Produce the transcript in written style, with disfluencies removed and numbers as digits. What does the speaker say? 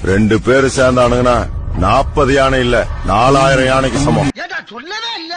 2 பேரு சேர்ந்தானுங்கன்னா 40 யானை இல்ல 4000 யானைக்கு சமம். சொல்லவே இல்ல.